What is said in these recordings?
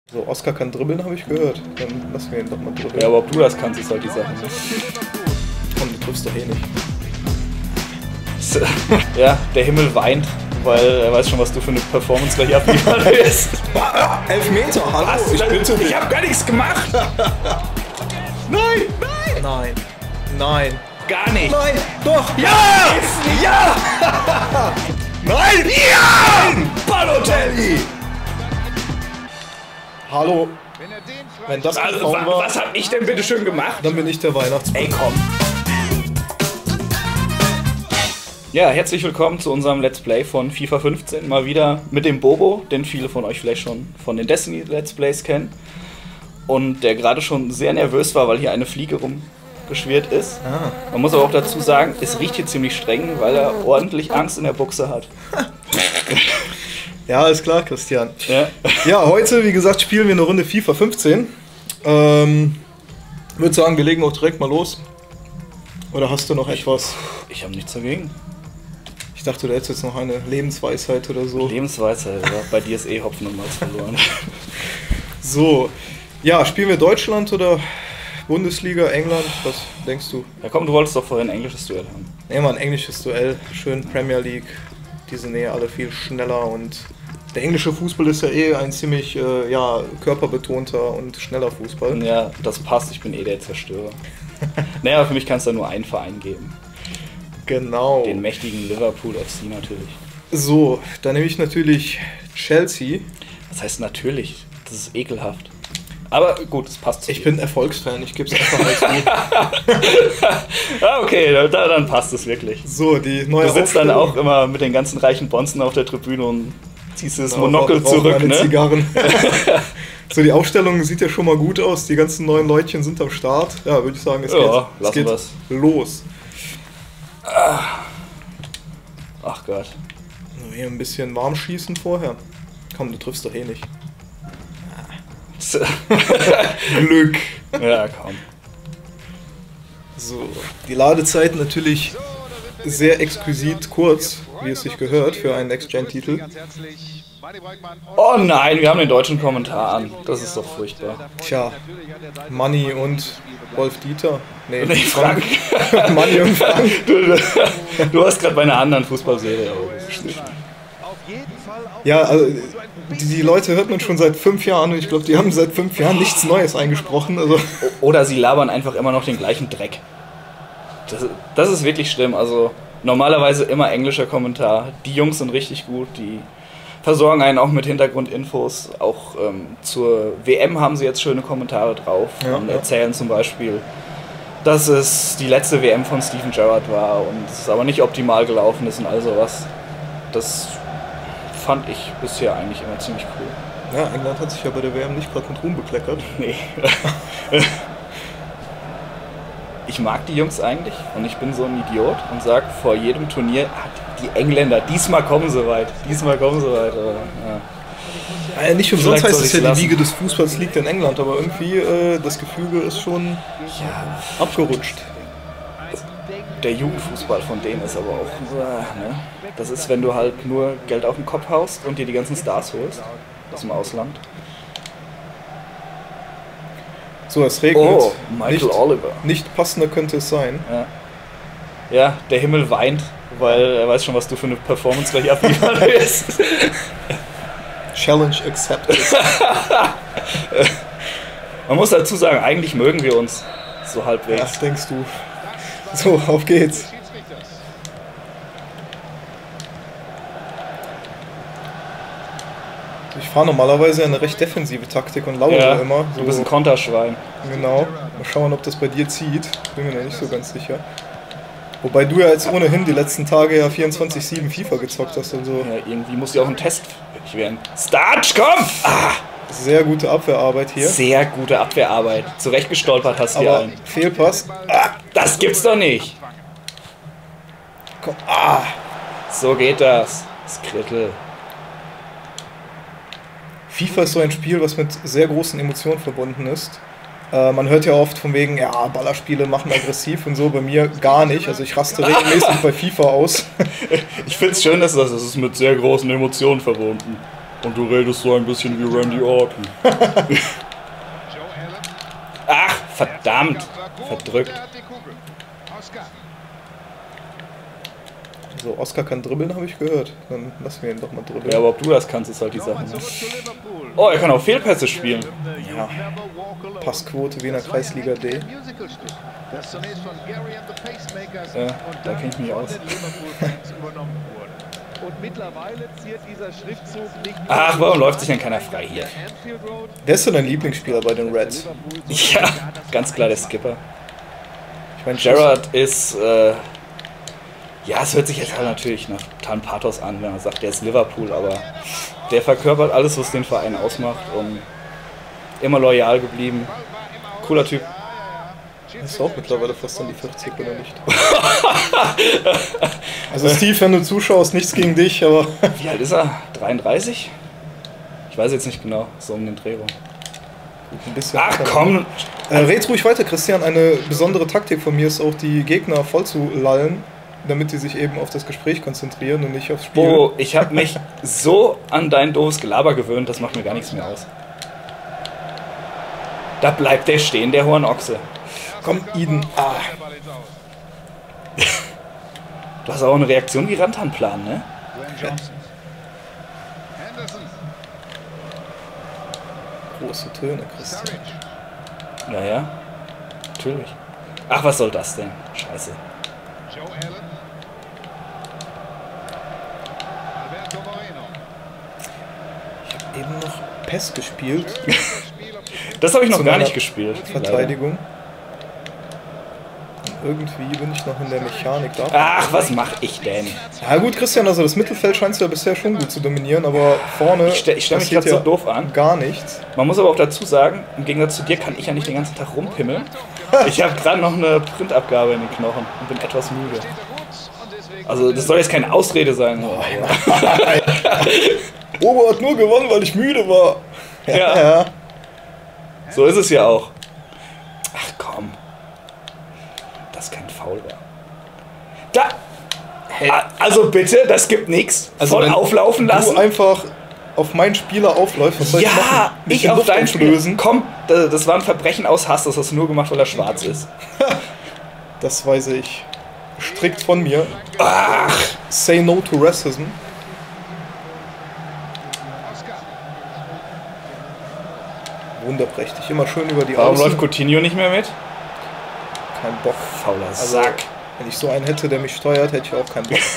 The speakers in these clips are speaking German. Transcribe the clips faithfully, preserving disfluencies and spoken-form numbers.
So, Oscar kann dribbeln, habe ich gehört. Dann lassen wir ihn doch mal dribbeln. Ja, aber ob du das kannst, ist halt die Sache. Komm, du triffst doch eh nicht. Ja, der Himmel weint, weil er weiß schon, was du für eine Performance gleich abliefern willst. Elfmeter, hallo, Was? ich bitte dich. Ich hab gar nichts gemacht! Nein, nein, nein, nein, Gar nicht! nein, doch, Ja! Ja! nein, Ja! Balotelli! hallo, wenn das kein Also, Foul wa war, was hab ich denn bitte schön gemacht? dann bin ich der Weihnachtsmann. Ey, komm! Ja, herzlich willkommen zu unserem Let's Play von FIFA fünfzehn. Mal wieder mit dem Bobo, den viele von euch vielleicht schon von den Destiny Let's Plays kennen. Und der gerade schon sehr nervös war, weil hier eine Fliege rumgeschwirrt ist. Ah. Man muss aber auch dazu sagen, es riecht hier ziemlich streng, weil er ordentlich Angst in der Buchse hat. Ja, ist klar, Christian. Ja. Ja, heute, wie gesagt, spielen wir eine Runde FIFA fünfzehn. Ähm, würde sagen, wir legen auch direkt mal los. Oder hast du noch etwas? Ich habe nichts dagegen. Ich dachte, du hättest jetzt noch eine Lebensweisheit oder so. Lebensweisheit, ja. Bei dir ist eh Hopfen und Malz verloren. So, ja, spielen wir Deutschland oder Bundesliga, England? Was denkst du? Ja komm, du wolltest doch vorhin ein englisches Duell haben. Nehmen wir ein englisches Duell, schön Premier League. Die sind eh alle viel schneller und der englische Fußball ist ja eh ein ziemlich äh, ja, körperbetonter und schneller Fußball. Ja, das passt, ich bin eh der Zerstörer. Naja, für mich kann es da nur einen Verein geben. Genau. Den mächtigen Liverpool F C natürlich. So, dann nehme ich natürlich Chelsea. Das heißt natürlich, das ist ekelhaft. Aber gut, es passt zu Ich dir. bin Erfolgsfan, ich gebe es einfach mal zu. Ah, okay, da, dann passt es wirklich. So, die neue Du sitzt dann Aufstellung. auch immer mit den ganzen reichen Bonzen auf der Tribüne und ziehst das Genau, Monokel rauchen zurück, meine ne? Zigarren. So, die Aufstellung sieht ja schon mal gut aus. Die ganzen neuen Leutchen sind am Start. Ja, würde ich sagen, es Ja, geht, es lassen geht wir's. los. Ach Gott. So, hier ein bisschen warm schießen vorher. Komm, du triffst doch eh nicht. Glück. Ja, komm. So, die Ladezeit natürlich sehr exquisit kurz, wie es sich gehört, für einen Next-Gen-Titel. Oh nein, wir haben den deutschen Kommentar an. Das ist doch furchtbar. Tja, Manni und Wolf Dieter. Nee, Nee, Frank. Manni und Frank. Du, du, du hast gerade bei einer anderen Fußballserie aufgeschnitten. Ja, also die, die Leute hört man schon seit fünf Jahren und ich glaube, die haben seit fünf Jahren nichts Neues eingesprochen. Also Oder sie labern einfach immer noch den gleichen Dreck. Das, das ist wirklich schlimm. Also normalerweise immer englischer Kommentar. Die Jungs sind richtig gut, die versorgen einen auch mit Hintergrundinfos. Auch ähm, zur W M haben sie jetzt schöne Kommentare drauf Ja, und ja. erzählen zum Beispiel, dass es die letzte W M von Steven Gerrard war und es aber nicht optimal gelaufen ist und all sowas. Das fand ich bisher eigentlich immer ziemlich cool. ja, England hat sich ja bei der W M nicht gerade mit Ruhm bekleckert. Nee. Ich mag die Jungs eigentlich und ich bin so ein Idiot und sag vor jedem Turnier, ah, die Engländer, diesmal kommen sie weit, diesmal kommen sie weit. Aber, ja. Ja, nicht umsonst Vielleicht heißt soll es ja, ich's die lassen. Liga des Fußballs liegt in England, aber irgendwie äh, das Gefüge ist schon Ja, abgerutscht. der Jugendfußball von denen ist aber auch, äh, ne? Das ist, wenn du halt nur Geld auf den Kopf haust und dir die ganzen Stars holst aus dem Ausland. So, es regnet. Oh, Michael nicht, Oliver. nicht passender könnte es sein. Ja. Ja, der Himmel weint, weil er weiß schon, was du für eine Performance gleich abliefern willst. Challenge accepted. Man muss dazu sagen, eigentlich mögen wir uns so Ja, halbwegs. das denkst du. So, auf geht's. Ich fahre normalerweise eine recht defensive Taktik und lauere Ja, immer. du bist ein Konterschwein. Genau. Mal schauen, ob das bei dir zieht. Bin mir noch nicht so ganz sicher. Wobei du ja jetzt ohnehin die letzten Tage ja vierundzwanzig sieben FIFA gezockt hast und so. Ja, irgendwie muss ja auch ein Test fertig werden. Starch, komm! Ah, Sehr gute Abwehrarbeit hier. sehr gute Abwehrarbeit. Zurechtgestolpert hast du Aber allen. Fehlpass. Ah, das gibt's doch nicht! Komm. Ah. So geht das. Skrittel. FIFA ist so ein Spiel, was mit sehr großen Emotionen verbunden ist. Äh, man hört ja oft von wegen, ja, Ballerspiele machen aggressiv und so, bei mir gar nicht. Also ich raste regelmäßig bei FIFA aus. Ich find's schön, dass das, das ist mit sehr großen Emotionen verbunden. Und du redest so ein bisschen wie Randy Orton. Ach, verdammt. Verdrückt. So, Oscar kann dribbeln, habe ich gehört. Dann lassen wir ihn doch mal dribbeln. Ja, aber ob du das kannst, ist halt die Sache. Ne? Oh, er kann auch Fehlpässe spielen. Ja. Passquote wie in der Kreisliga D. Ja, da kenne ich mich aus. Ach, warum läuft sich denn keiner frei hier? Wer ist denn dein Lieblingsspieler bei den Reds? Ja, ganz klar der Skipper. Ich meine, Gerrard ist... Äh, ja, es hört sich jetzt halt natürlich nach totalem Pathos an, wenn man sagt, der ist Liverpool, aber der verkörpert alles, was den Verein ausmacht und immer loyal geblieben. Cooler Typ. Ist auch mittlerweile fast an die vierzig, oder nicht? Also Steve, wenn du zuschaust, nichts gegen dich, aber... Wie alt ist er? dreiunddreißig? Ich weiß jetzt nicht genau, so um den Dreh rum. Ein bisschen Ach komm! Äh, red ruhig weiter, Christian. Eine besondere Taktik von mir ist auch, die Gegner voll zu lallen, damit die sich eben auf das Gespräch konzentrieren und nicht aufs Spiel. Oh, ich habe mich so an dein doofes Gelaber gewöhnt, das macht mir gar nichts mehr aus. Da bleibt der stehen, der Hornochse. Komm, Eden. Ah. Du hast auch eine Reaktion wie Rantanplan, ne? Ja. Große Töne, Christian. Ja, ja. Natürlich. Ach, was soll das denn? Scheiße. Ich habe eben noch P E S gespielt. Das habe ich noch Zu gar meiner nicht gespielt. Verteidigung. Und irgendwie bin ich noch in der Mechanik da. Ach, was mache ich denn? Ja gut, Christian, also das Mittelfeld scheinst du ja bisher schon gut zu dominieren, aber vorne Ich stelle stell mich passiert gerade so ja doof an. gar nichts. Man muss aber auch dazu sagen, im Gegensatz zu dir kann ich ja nicht den ganzen Tag rumpimmeln. Ich habe gerade noch eine Printabgabe in den Knochen und bin etwas müde. Also das soll jetzt keine Ausrede sein. Oh, Obo hat nur gewonnen, weil ich müde war. Ja, Ja. ja. So ist es ja auch. Ach komm. Das kein Foul war. Da! Ah, Also bitte, das gibt nichts. Also Voll wenn auflaufen lassen. Du einfach auf meinen Spieler aufläufst, was soll ich machen? Ja, Mich ich in auf Luft deinen Spieler. auflösen? Komm, das das war ein Verbrechen aus Hass. Das hast du nur gemacht, weil er schwarz ist. Das weiß ich. Strikt von mir. Ach! Say no to racism. Wunderprächtig. Immer schön über die Warum Außen. läuft Coutinho nicht mehr mit? Kein Bock. Fauler Also, Sack. wenn ich so einen hätte, der mich steuert, hätte ich auch keinen Bock.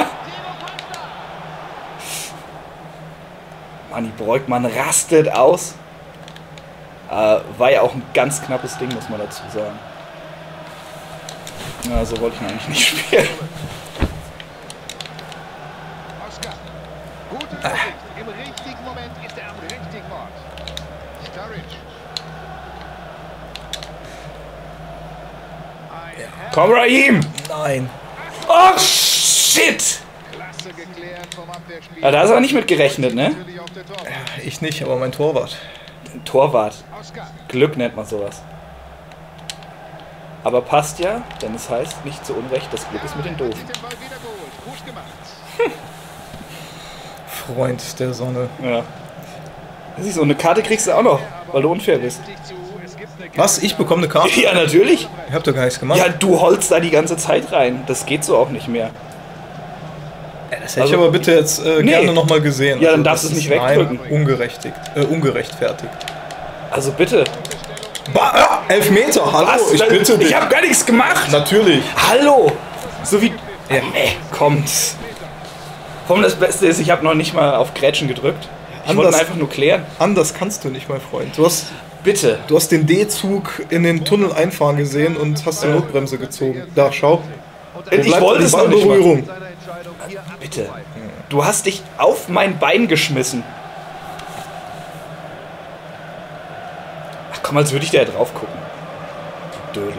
Manni Breukmann rastet aus. Äh, war ja auch ein ganz knappes Ding, muss man dazu sagen. Na, so wollte ich ihn eigentlich nicht spielen. Oscar. Gute Übersicht. Im richtigen Moment ist er am richtigen Ort. Sturridge. Komm, Raheem! Nein. Oh, shit! Klasse geklärt vom Abwehrspieler. Ja, da hast du aber nicht mit gerechnet, ne? Natürlich auch der Torwart. Ich nicht, aber mein Torwart. Ein Torwart. Oscar. Glück nennt man sowas. Aber passt ja, denn es heißt nicht zu Unrecht, das Glück ist mit den Doofen. Den Ball wieder geholt. Gut gemacht. Freund der Sonne. Ja. Siehst du, so eine Karte kriegst du auch noch, weil du unfair bist. Richtig zu. Es gibt eine Was? Ich bekomme eine Karte? Ja, natürlich. Ich hab doch gar nichts gemacht. Ja, du holst da die ganze Zeit rein. Das geht so auch nicht mehr. Das hätte ich aber bitte jetzt äh, Nee. gerne nochmal gesehen. Ja, dann Also, darfst das du es ist- nicht wegdrücken. Nein, ungerechtigt, äh, ungerechtfertigt. Also bitte. Bah, äh, Elfmeter, hallo, Was? ich bitte dich. Ich hab gar nichts gemacht. Natürlich. Hallo. So wie... Ja. Nee, kommt. Komm, das Beste ist, ich habe noch nicht mal auf Grätschen gedrückt. Ich wollte Anders- ihn einfach nur klären. Anders kannst du nicht, mein Freund. Du hast, Bitte. du hast den D-Zug in den Tunnel einfahren gesehen und hast die Notbremse gezogen. Da, schau. Ich Bleibt wollte die es noch nicht mal. Ballberührung. Bitte. Du hast dich auf mein Bein geschmissen. Ach komm, als würde ich da ja drauf gucken. Du Dödel.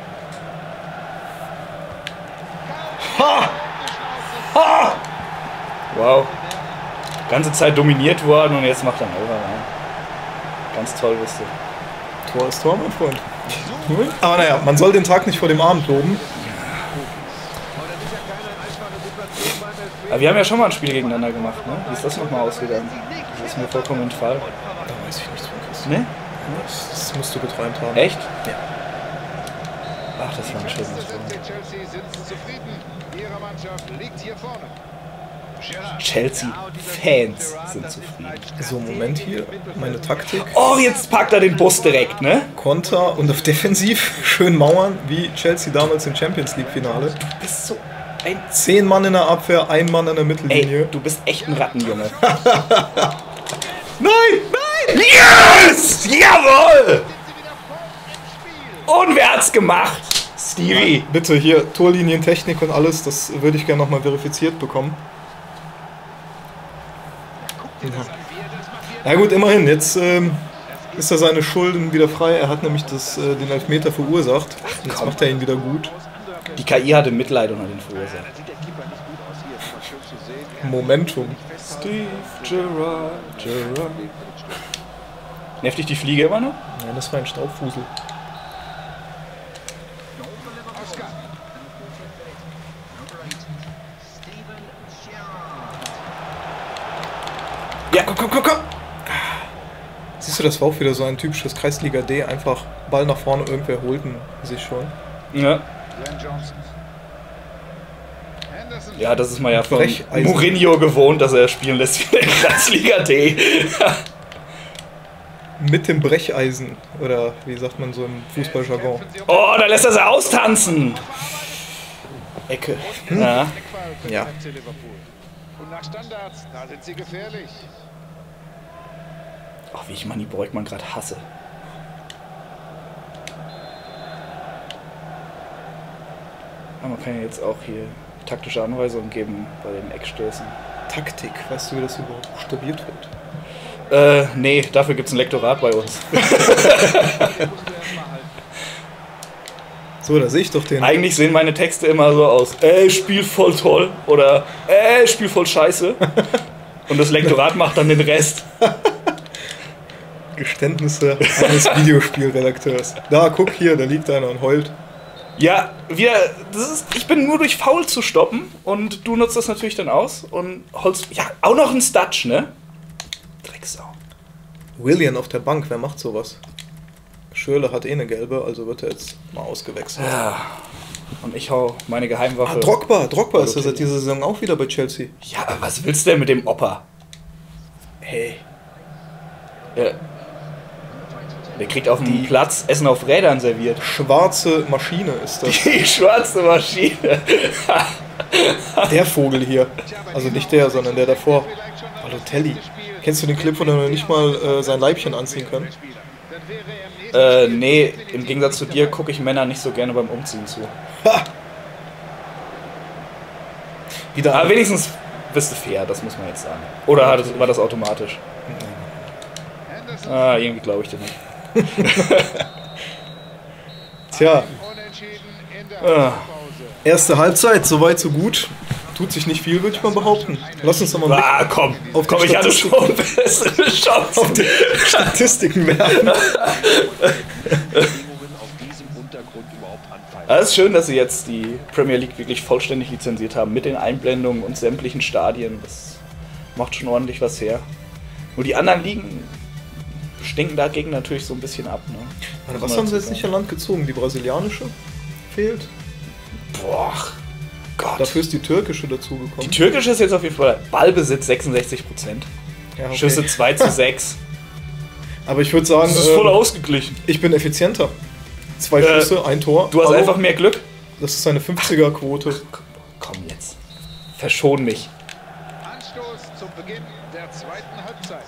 Wow. Ganze Zeit dominiert worden und jetzt macht er einen Overrun. Ganz toll, wisst ihr. Tor ist Tor, mein Freund. Aber naja, man soll den Tag nicht vor dem Abend loben. Aber wir haben ja schon mal ein Spiel gegeneinander gemacht, ne? Wie ist das nochmal ausgegangen? ist mir vollkommen entfallen. Da weiß ich nichts von Christian. Ne? Das, das musst du geträumt haben. Echt? Ja. Ach, das war ein schönes Tor. Chelsea sind zufrieden. Ihre Mannschaft liegt hier vorne. Chelsea-Fans sind zufrieden. So, Moment hier. Meine Taktik. Oh, jetzt packt er den Bus direkt, ne? Konter und auf Defensiv schön mauern, wie Chelsea damals im Champions League-Finale. Du bist so ein... Zehn Mann in der Abwehr, ein Mann an der Mittellinie. Ey, du bist echt ein Rattenjunge. Nein! Nein! Yes! Jawohl! Und wer hat's gemacht? Stevie. Bitte hier, Torlinientechnik und alles, das würde ich gerne nochmal verifiziert bekommen. Na gut, immerhin, jetzt ähm, ist er seine Schulden wieder frei. Er hat nämlich das, äh, den Elfmeter verursacht. Jetzt macht er ihn wieder gut. Die K I hatte Mitleid unter den verursacht. Momentum. Steve Gerrard, Gerrard. Nervt dich die Fliege immer noch? Nein, das war ein Staubfusel. Ja, komm, komm, komm, komm! Siehst du, das war auch wieder so ein typisches Kreisliga D. Einfach Ball nach vorne, irgendwer holten sich schon. Ja. Ja, das ist mal ja von Brecheisen. Mourinho gewohnt, dass er spielen lässt wie in der Kreisliga D. Mit dem Brecheisen. Oder wie sagt man so im Fußballjargon. Oh, da lässt er sie austanzen! Ecke. Hm? Ja. Ja. Und nach Standards, da sind sie gefährlich. Ach, wie ich Manni Breukmann gerade hasse. Aber man kann ja jetzt auch hier taktische Anweisungen geben bei den Eckstößen. Taktik, weißt du, wie das überhaupt buchstabiert wird? Äh, nee, dafür gibt's ein Lektorat bei uns. So, da sehe ich doch den. Eigentlich sehen meine Texte immer so aus: Ey, Spiel voll toll oder Ey, Spiel voll scheiße. Und das Lektorat macht dann den Rest. Geständnisse eines Videospielredakteurs. Da, guck hier, da liegt einer und heult. Ja, wir, das ist, ich bin nur durch Foul zu stoppen und du nutzt das natürlich dann aus und holst, ja, auch noch ein Stutch, ne? Drecksau. Willian auf der Bank, wer macht sowas? Schürrle hat eh eine gelbe, also wird er jetzt mal ausgewechselt. Ja, und ich hau meine Geheimwaffe. Ah, Drogba, Drogba ist ja seit dieser Saison auch wieder bei Chelsea. Ja, aber was willst du denn mit dem Opa? Hey. Ja. Der kriegt auf dem Platz Essen auf Rädern serviert. Schwarze Maschine ist das. Die schwarze Maschine. Der Vogel hier. Also nicht der, sondern der davor. Balotelli. Kennst du den Clip, wo er noch nicht mal äh, sein Leibchen anziehen kann? Äh, nee, im Gegensatz zu dir gucke ich Männer nicht so gerne beim Umziehen zu. Ha! Wieder Aber wenigstens bist du fair, das muss man jetzt sagen. Oder hat es, war das automatisch? Ah, irgendwie glaube ich dir nicht. Tja, Ah. erste Halbzeit, soweit so gut. Tut sich nicht viel, würde ich mal behaupten. Lass uns doch mal Ah, komm, auf komm, die ich hatte Statistiken- schon bessere Chancen. auf die Statistiken werfen. auf diesem Untergrund überhaupt anfallen. Es ist schön, dass sie jetzt die Premier League wirklich vollständig lizenziert haben mit den Einblendungen und sämtlichen Stadien. Das macht schon ordentlich was her. Nur die anderen Ligen stinken dagegen natürlich so ein bisschen ab. Ne? Warte, was haben sie jetzt nicht an Land gezogen? Die brasilianische fehlt. Boah, Gott. Dafür ist die türkische Die dazugekommen. türkische ist jetzt auf jeden Fall Ballbesitz sechsundsechzig Prozent. Ja, okay. Schüsse zwei zu sechs. Aber ich würde sagen, Das ist voll ähm, ausgeglichen. ich bin effizienter. Zwei Äh, Schüsse, ein Tor. Du hast Hallo? einfach mehr Glück. Das ist eine fünfziger-Quote. Komm jetzt. Verschon mich. Anstoß zum Beginn der zweiten Halbzeit.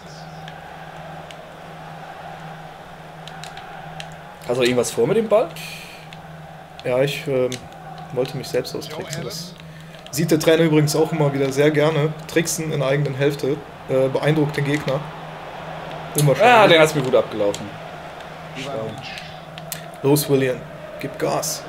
Hast du irgendwas vor mit dem Ball? Ja, ich ähm, wollte mich selbst austricksen. Das sieht der Trainer übrigens auch immer wieder sehr gerne. Tricksen in der eigenen Hälfte. Äh, beeindruckt den Gegner. Ja, Unwahrscheinlich. den hat's mir gut abgelaufen. Los, Willian. Gib Gas.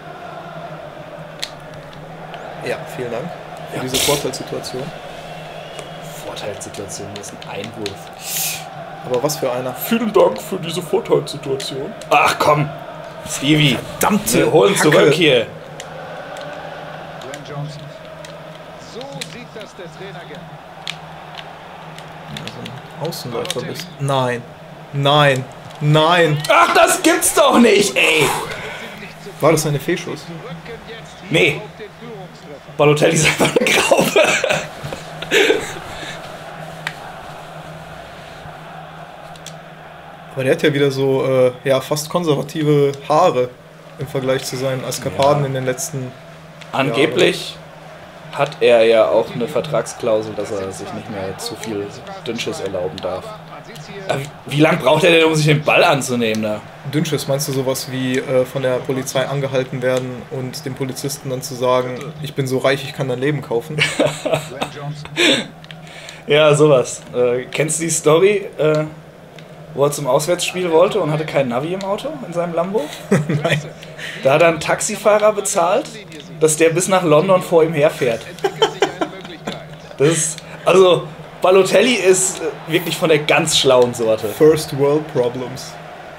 Ja, vielen Dank für Ja. diese Vorteilssituation. Vorteilssituation, das ist ein Einwurf. Aber was für einer. Vielen Dank für diese Vorteilssituation. Ach komm, Stevie. Verdammte Wir holen Hacke. zurück hier. Glenn Johnson. So sieht das der Trainer gerne. Außenläufer bist. Nein. Nein. Nein. Ach, das gibt's doch nicht, ey! War das eine Fehlschuss? Nee. Balotelli ist einfach eine Graupe. Aber der hat ja wieder so, äh, ja, fast konservative Haare im Vergleich zu seinen Eskapaden Ja. in den letzten Angeblich hat er ja auch eine Vertragsklausel, dass er sich nicht mehr zu viel Dünnschiss erlauben darf. Aber wie lange braucht er denn, um sich den Ball anzunehmen da? Dünnschiss. Meinst du sowas wie äh, von der Polizei angehalten werden und dem Polizisten dann zu sagen, ich bin so reich, ich kann dein Leben kaufen? Ja, sowas. Äh, kennst du die Story, äh, wo er zum Auswärtsspiel wollte und hatte kein Navi im Auto, in seinem Lambo? Nein. Da hat er einen Taxifahrer bezahlt, dass der bis nach London vor ihm herfährt. Das ist, also, Balotelli ist äh, wirklich von der ganz schlauen Sorte. First World Problems.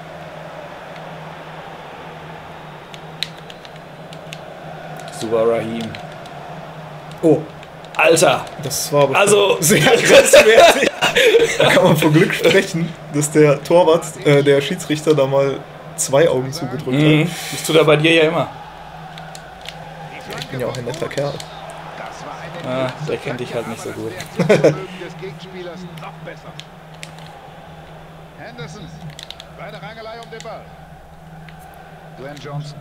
Super Raheem. Oh, Alter! das war aber Also, sehr grenzwertig. Da kann man von Glück sprechen, dass der Torwart, äh, der Schiedsrichter da mal zwei Augen zugedrückt Mhm. hat. Das tut er bei dir ja immer. Ich bin ja auch ein netter Kerl. Ah, der kennt dich halt nicht so gut. des Gegenspielers noch besser. Henderson, bei der Rangelei um den Ball. Glenn Johnson.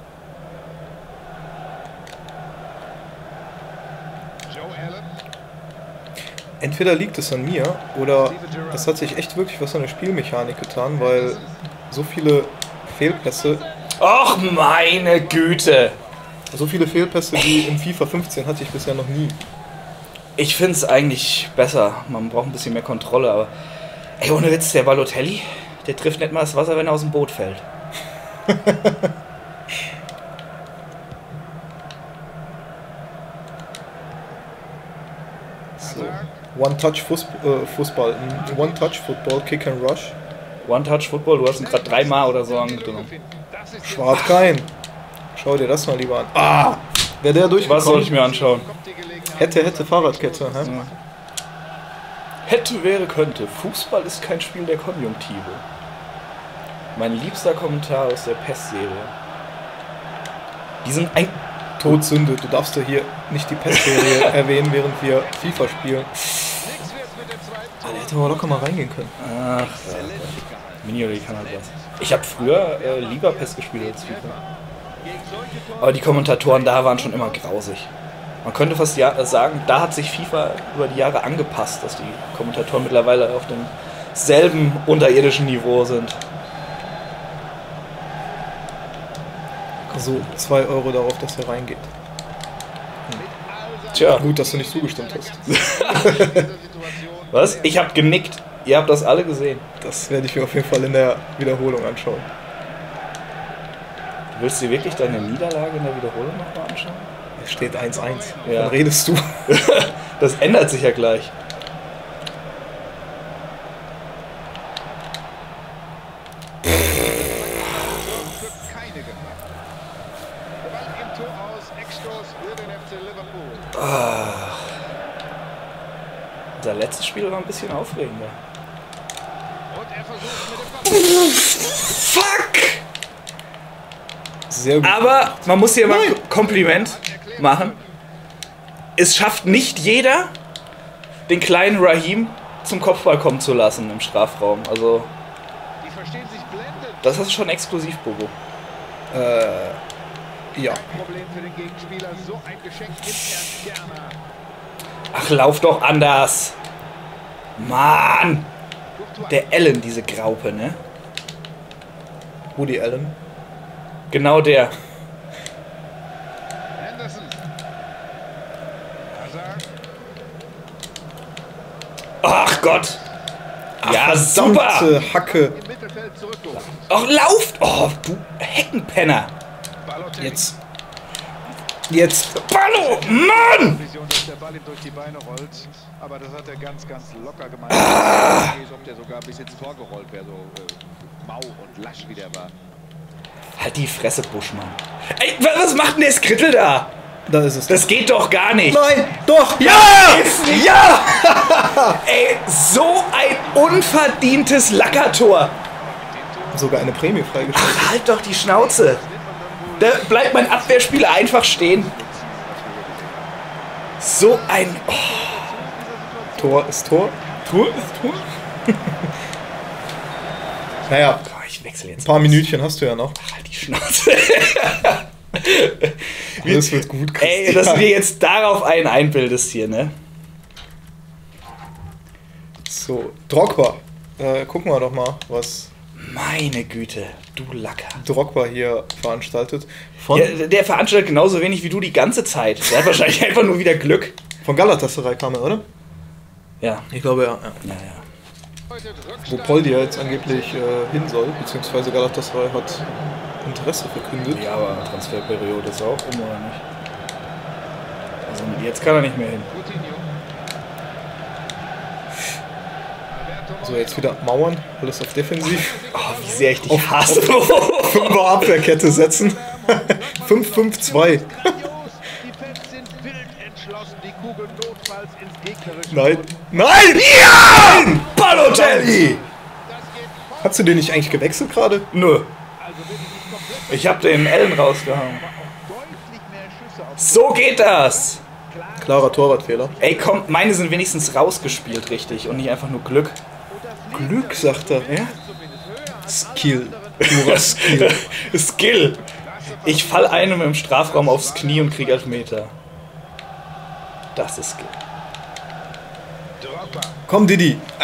Joe Allen. Entweder liegt es an mir oder es hat sich echt wirklich was an der Spielmechanik getan, weil so viele Fehlpässe, Och, meine Güte! so viele Fehlpässe wie in FIFA fünfzehn hatte ich bisher noch nie. Ich find's eigentlich besser. Man braucht ein bisschen mehr Kontrolle, aber. Ey, ohne Witz, der Balotelli, der trifft nicht mal das Wasser, wenn er aus dem Boot fällt. So. One-Touch-Fußball, One-Touch-Football, Kick and Rush. One-Touch-Football, du hast ihn gerade dreimal oder so angenommen. Schwarz kein. Schau dir das mal lieber an. Ah! Wäre der Was soll ich durchgekommen? mir anschauen? Hätte, hätte Fahrradkette. Hä? Ja. Hätte, wäre, könnte. Fußball ist kein Spiel der Konjunktive. Mein liebster Kommentar aus der Pest-Serie. Die sind ein... Todsünde, du darfst ja hier nicht die Pest-Serie erwähnen, während wir FIFA spielen. Ah, der hätte aber locker mal reingehen können. Ach, ja. Minioli kann halt was. Ich habe früher äh, lieber Pest gespielt als FIFA. Aber die Kommentatoren da waren schon immer grausig. Man könnte fast ja sagen, da hat sich FIFA über die Jahre angepasst, dass die Kommentatoren mittlerweile auf demselben unterirdischen Niveau sind. So, zwei Euro darauf, dass er reingeht. Tja, Gut, dass du nicht zugestimmt hast. was? Ich habe genickt. Ihr habt das alle gesehen. Das werde ich mir auf jeden Fall in der Wiederholung anschauen. Du willst dir wirklich deine Niederlage in der Wiederholung nochmal anschauen? Es steht eins eins. Ja. Dann redest du. Das ändert sich ja gleich. Keine gemacht. Ball im Tor aus, Eckstoß für den F C Liverpool. Ah. Unser letztes Spiel war ein bisschen aufregender. Und er versucht mit dem Ball. Fuck! Sehr gut. Aber man muss hier mal Kompliment machen. Es schafft nicht jeder, den kleinen Raheem zum Kopfball kommen zu lassen im Strafraum. Also, Die verstehen sich blendend. das ist schon exklusiv, Bobo. Äh, ja. Kein Problem für den Gegenspieler. So ein Geschenk gibt er gerne. Ach, lauf doch anders. Mann! Der Allen, diese Graupe, ne? Woody Allen. Genau der. Henderson. Hazard. Ach Gott! Ja, super! Verdammte Hacke. Im Mittelfeld zurückgeholt. Ach, lauft! Oh, du Heckenpenner! Balotelli. Jetzt. Jetzt. Ballo! Mann! Vision, dass der Ball ihm durch die Beine rollt. Aber das hat er ganz, ganz locker gemacht. Als ob der sogar bis ins Tor gerollt wäre. So äh, mau und lasch wie der war. Halt die Fresse, Buschmann. Ey, wa- was macht denn der Skrittel da? Da ist es. Das geht doch gar nicht. Nein, doch, ja! Ja! Ey, so ein unverdientes Lackertor. Sogar eine Prämie freigestellt. Ach, halt doch die Schnauze. Da bleibt mein Abwehrspieler einfach stehen. So ein... Oh. Tor ist Tor. Tor ist Tor. Naja, Oh, ich wechsle jetzt. ein paar Minütchen hast du ja noch. Ach, halt die Schnauze. Das wird gut, Christian. Ey, dass du dir jetzt darauf einen einbildest hier, ne? So, Drogba. Äh, gucken wir doch mal, was Meine Güte, du Lacker. Drogba hier veranstaltet. Von, Der, der veranstaltet genauso wenig wie du die ganze Zeit. Der hat wahrscheinlich einfach nur wieder Glück. von Galatasaray kam er, oder? Ja. Ich glaube, ja. ja. Ja, ja. Wo Poldi ja jetzt angeblich äh, hin soll, beziehungsweise Galatasaray hat Interesse verkündet. Ja, aber Transferperiode ist auch um, oder nicht? Also jetzt kann er nicht mehr hin. So, jetzt wieder Mauern, alles auf Defensiv. Oh, wie sehr ich dich hasse. Fünfer Abwehrkette setzen. fünf fünf zwei. Nein. Nein! Ja! Nein! Balotelli! Hast du den nicht eigentlich gewechselt gerade? Nö. Ich hab den Ellen rausgehauen. So geht das! Klarer Torwartfehler. Ey, komm, meine sind wenigstens rausgespielt richtig und nicht einfach nur Glück. Glück, sagt er. Ja? Skill. Purer Skill. Skill. Ich fall einem im Strafraum aufs Knie und krieg Elfmeter. Das ist Skill. Komm, Didi. Ah.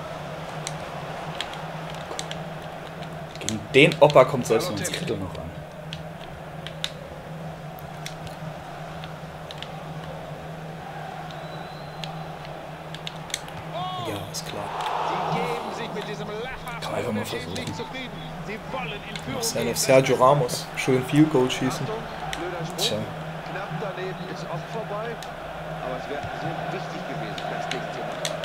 Gegen den Opa kommt selbst ins Kittel noch an. Ja, ist klar. Kann man einfach mal versuchen. Marcelo Sergio Ramos. Schön Field Goal schießen. Tja. Knapp daneben ist auch vorbei, aber es wäre so wichtig gewesen, das Ding zu machen.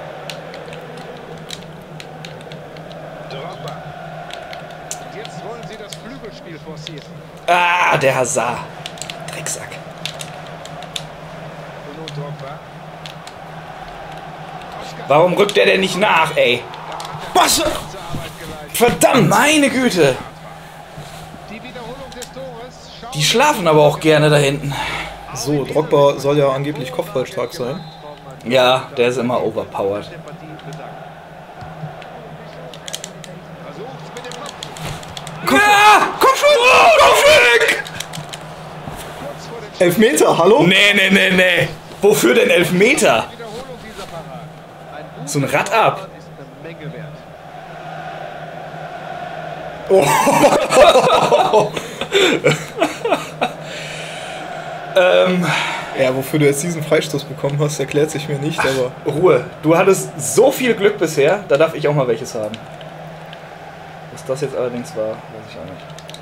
Drogba. Und jetzt wollen sie das Flügelspiel forcieren. Ah, der Hazard. Drecksack. Und nun Drogba. Warum rückt der denn nicht nach, ey? Was? Verdammt, meine Güte. Die Wiederholung des Tores. Die schlafen aber auch gerne da hinten. So, Drogba soll ja angeblich kopfballstark sein. Ja, der ist immer overpowered. Ah, komm schon! Komm schon! Elfmeter, hallo? Nee, nee, nee, nee. Wofür denn Elfmeter? So ein Rad ab. ähm, Ja, wofür du jetzt diesen Freistoß bekommen hast, erklärt sich mir nicht, aber... Ruhe. Du hattest so viel Glück bisher, da darf ich auch mal welches haben. Was das jetzt allerdings war, weiß ich auch nicht.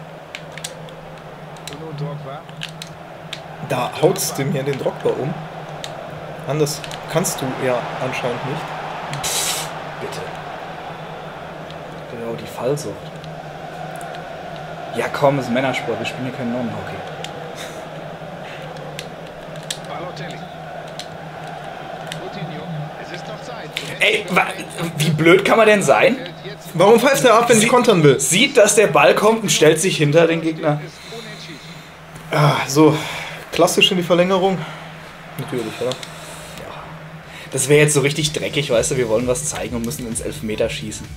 Da haut's dem hier den Drogba um. Anders kannst du ja anscheinend nicht. Bitte. Genau, die Fallsucht. Ja komm, es ist Männersport, wir spielen hier keinen Nonnenhockey. Balotelli. Coutinho. Es ist noch Zeit. Ey, wa- wie blöd kann man denn sein? Warum pfeift er ab, wenn ich kontern will? Sieht, dass der Ball kommt und stellt sich hinter den Gegner. Ah, so, klassisch in die Verlängerung. Natürlich, oder? Das wäre jetzt so richtig dreckig, weißt du, wir wollen was zeigen und müssen ins Elfmeter schießen.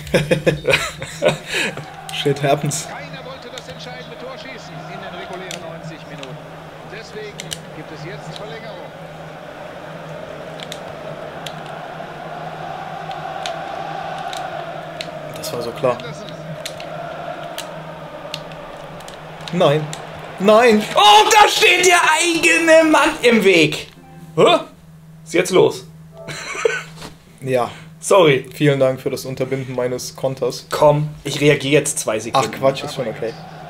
Shit happens. Keiner wollte das entscheidende Tor schießen in den regulären neunzig Minuten. Deswegen gibt es jetzt Verlängerung. Das war so klar. Nein. Nein! Oh, da steht der eigene Mann im Weg. Hä? Ist jetzt los. Ja, Sorry. vielen Dank für das Unterbinden meines Konters. Komm, ich reagiere jetzt zwei Sekunden. Ach Quatsch, ist schon okay.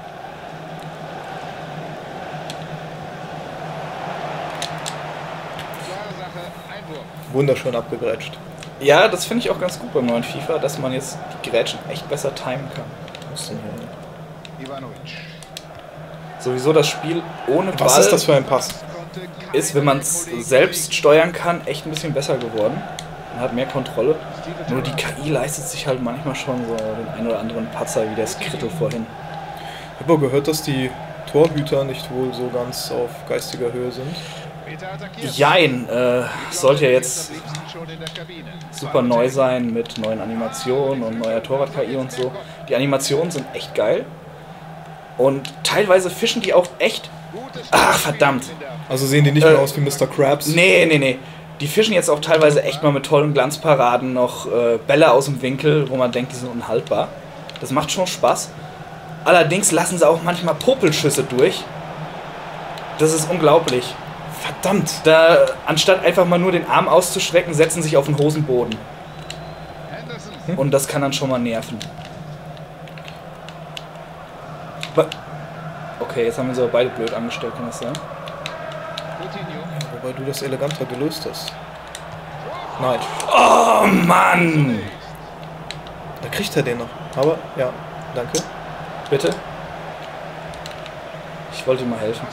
Klare Sache, Einwurf. Wunderschön abgegrätscht. Ja, das finde ich auch ganz gut beim neuen FIFA, dass man jetzt die Grätschen echt besser timen kann. Was denn hier? Ivanovic. sowieso das Spiel ohne Ball. Was ist das für ein Pass? Ist, wenn man es selbst steuern kann, echt ein bisschen besser geworden. Man hat mehr Kontrolle. Nur die K I leistet sich halt manchmal schon so den ein oder anderen Patzer, wie der Skrittel vorhin. Ich habe auch gehört, dass die Torhüter nicht wohl so ganz auf geistiger Höhe sind. Jein, äh, sollte ja jetzt super neu sein mit neuen Animationen und neuer Torwart-K I und so. Die Animationen sind echt geil. Und teilweise fischen die auch echt... Ach, verdammt. Also sehen die nicht Äh, mehr aus wie Mister Krabs? Nee, nee, nee. Die fischen jetzt auch teilweise echt mal mit tollen Glanzparaden noch äh, Bälle aus dem Winkel, wo man denkt, die sind unhaltbar. Das macht schon Spaß. Allerdings lassen sie auch manchmal Popelschüsse durch. Das ist unglaublich. Verdammt! Da, anstatt einfach mal nur den Arm auszustrecken, setzen sich auf den Hosenboden. Hm? Und das kann dann schon mal nerven. Okay, jetzt haben wir sie aber beide blöd angestellt, kann das sein? Wobei du das eleganter gelöst hast. Nein. Oh Mann! Da kriegt er den noch. Aber, ja, danke. Bitte? Ich wollte ihm mal helfen.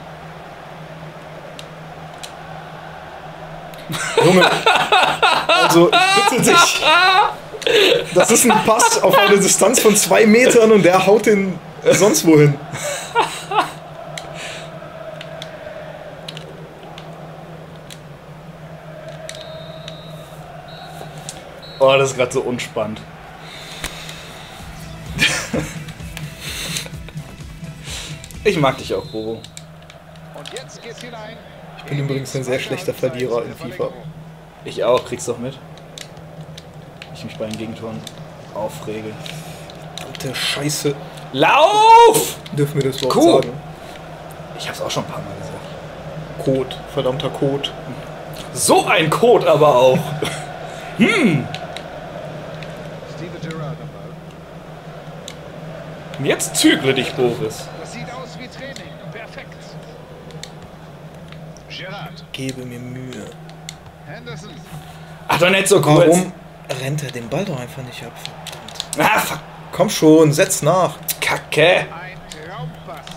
Junge, also ich bitte dich. Das ist ein Pass auf eine Distanz von zwei Metern und der haut den sonst wohin. Oh, das ist gerade so unspannend. Ich mag dich auch, Bobo. Ich bin übrigens ein sehr schlechter Verlierer in FIFA. Ich auch, kriegst du doch mit. Ich mich bei den Gegentoren aufrege. Verdammte Scheiße. Lauf! Dürfen wir das überhaupt Kuh. sagen? Ich hab's auch schon ein paar Mal gesagt. Code, verdammter Code. So ein Code aber auch. Hm. Jetzt zügle dich, Boris. Das sieht aus wie Training. Perfekt. Gerard. Gebe mir Mühe. Henderson. Ach, doch nicht so kurz. Warum rennt er den Ball doch einfach nicht ab? Verdammt. Ah, fuck. Komm schon, setz nach. Kacke. Ein Traumpass.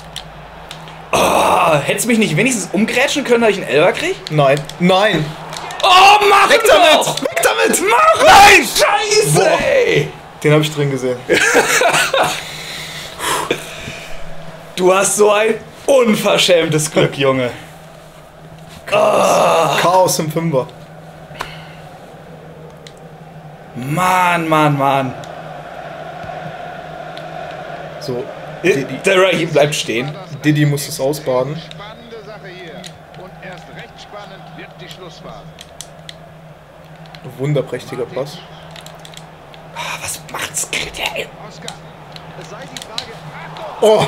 Oh, hättest du mich nicht wenigstens umgrätschen können, dass ich einen Elfer krieg? Nein, nein. Oh, mach Weg doch! damit! Weg damit! Mach! Nein! Scheiße, Boah. ey! Den habe ich drin gesehen. Du hast so ein unverschämtes Glück, Junge. Chaos, Chaos im Fünfer. Mann, Mann, Mann. So, Didi. Der Rahim bleibt stehen. Didi muss es ausbaden. Spannende Sache hier. Und erst recht spannend wird die Schlussphase. Wunderprächtiger Pass. Ah, was macht's, ey? Oscar. Es sei die Frage. Achtung! Oh!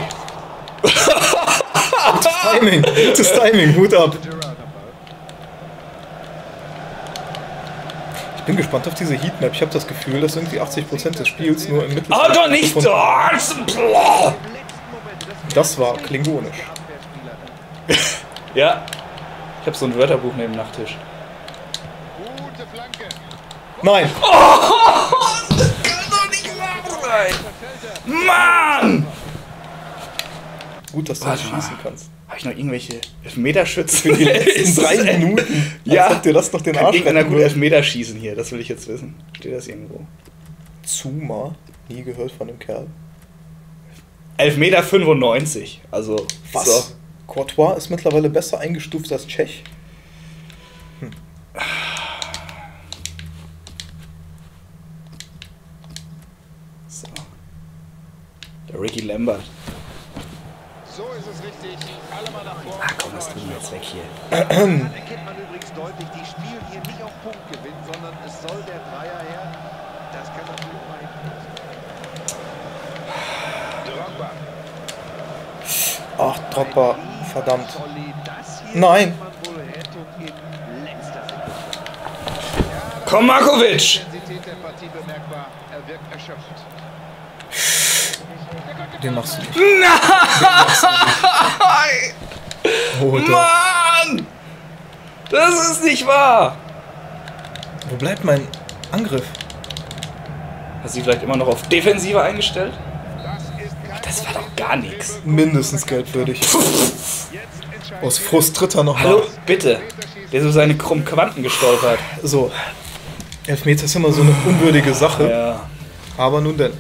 Gutes Timing, gutes Timing, Hut ab. Ich bin gespannt auf diese Heatmap. Ich habe das Gefühl, dass irgendwie achtzig Prozent des Spiels nur im Mittel. Oh, doch nicht von- so! Das war klingonisch. Ja. Ich hab so ein Wörterbuch neben dem Nachttisch. Gute Flanke. Nein! Das kann doch nicht wahr sein! Mann! Gut, dass du Warte nicht mal. schießen kannst. Habe ich noch irgendwelche Elfmeterschützen Für die letzten drei Minuten. Ja. Als ob dir das noch den Kann Arsch irgendeiner retten gut würde. Elfmeter schießen hier? Das will ich jetzt wissen. Steht das irgendwo? Zuma? Nie gehört von dem Kerl. Elfmeter fünfundneunzig. Also, Was? so. Courtois ist mittlerweile besser eingestuft als Tschech. so. Der Ricky Lambert. So ist es richtig. Alle mal nach vorne. Ach komm, das tun wir jetzt weg hier. Daran erkennt man übrigens deutlich, die spielen hier nicht auf Punktgewinn, sondern es soll der Dreier her. Das kann natürlich mal Drogba. Ach, Drogba. Verdammt. Solly, das hier Nein. kann man wohl Rettung in letzter Sekunde. Komm, Markovic! Intensität der Partie bemerkbar. Er wirkt erschöpft. Den machst du nicht. Nein! Oh, der, Mann! Das ist nicht wahr! wo bleibt mein Angriff? Hast du sie vielleicht immer noch auf Defensive eingestellt? Das ist kein Das war doch gar nichts. Mindestens gelbwürdig. Aus Frust tritt er noch Hallo, nach. bitte. Der ist über seine krummen Quanten gestolpert. So. Elfmeter ist immer so eine unwürdige Sache. Ja. Aber nun denn.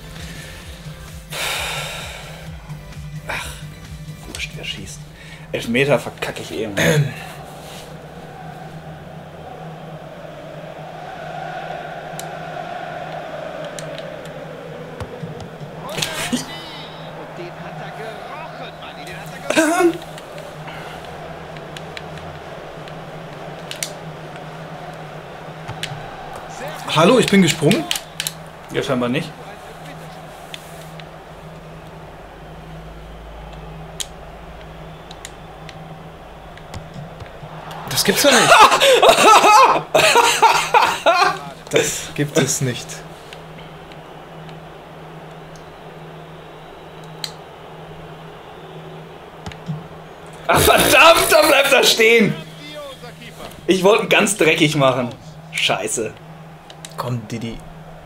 Ach, wurscht, wer schießt. Elfmeter verkacke ich eh immer. Hallo, ich bin gesprungen. Ja, scheinbar nicht. Das gibt's ja nicht. Das gibt es nicht. Ach verdammt, da bleibt er stehen. Ich wollte ihn ganz dreckig machen. Scheiße. Komm, Didi.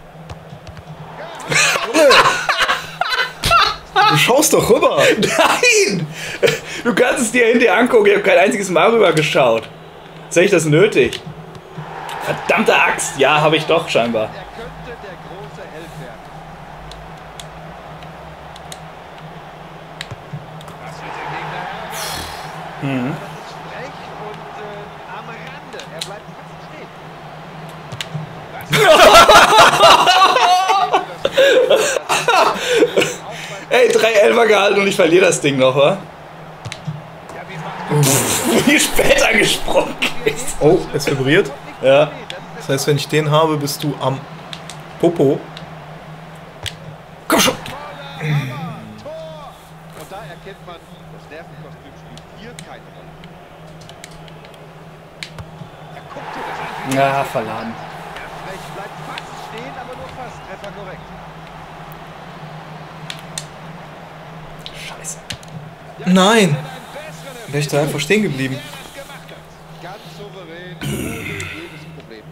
Du schaust doch rüber. Nein! Du kannst es dir hinterher angucken. Ich habe kein einziges Mal rüber geschaut. Sehe ich das nötig? Verdammte Axt. Ja, habe ich doch scheinbar. Er könnte der große Held werden. Das wird der Gegner. Mhm. Das ist frech und äh, am Rande. Er bleibt fast stehen. Ey, drei Elfer gehalten und ich verliere das Ding noch, wa? Wie spät er gesprungen ist. Oh, es vibriert. Ja. Das heißt, wenn ich den habe, bist du am Popo. Komm schon. Tor! Und da erkennt man, das Nervenkostüm spielt hier keine Rolle. Er guckt dir das an. Ja, verladen. Er frech bleibt fast stehen, aber nur fast. Treffer korrekt. Scheiße. Nein. Wäre ich da einfach stehen geblieben. Ganz souverän, ohne jedes Problem.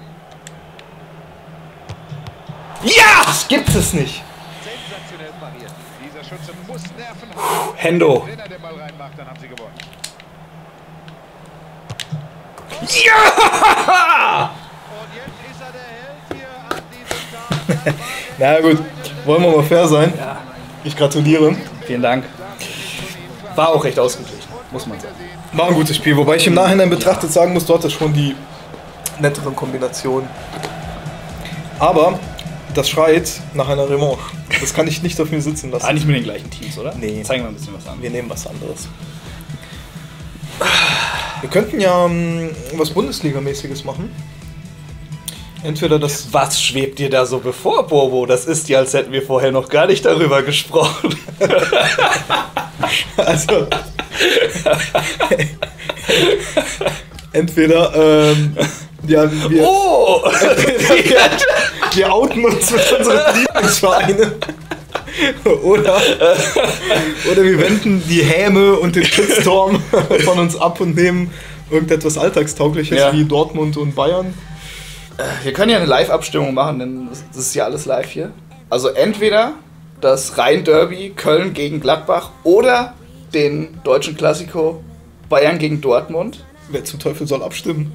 Ja! Das gibt es nicht. Sensationell pariert. Dieser Schütze muss Nerven haben. Hendo. Wenn er den Ball reinmacht, dann haben sie gewonnen. Ja! Und jetzt ist er der Held hier an diesem Tag. Na gut, wollen wir mal fair sein. Ja, Ich gratuliere. vielen Dank. War auch recht ausgeglichen, muss man sagen. War ein gutes Spiel, wobei ich im Nachhinein betrachtet sagen muss, dort ist schon die netteren Kombinationen. Aber das schreit nach einer Revanche. Das kann ich nicht auf mir sitzen lassen. Eigentlich mit den gleichen Teams, oder? Nee. Zeigen wir ein bisschen was an. Wir nehmen was anderes. Wir könnten ja ähm, was Bundesligamäßiges machen. Entweder das... Was schwebt dir da so bevor, Bobo? Das ist ja, als hätten wir vorher noch gar nicht darüber gesprochen. Also... Entweder... Ähm, ja, wir, Oh! wir, wir outen uns mit unseren Lieblingsvereinen. Oder, oder wir wenden die Häme und den Shitstorm von uns ab und nehmen irgendetwas Alltagstaugliches Ja. wie Dortmund und Bayern. Wir können ja eine Live-Abstimmung machen, denn das das ist ja alles live hier. Also entweder das Rhein-Derby Köln gegen Gladbach oder den deutschen Klassiko Bayern gegen Dortmund. Wer zum Teufel soll abstimmen?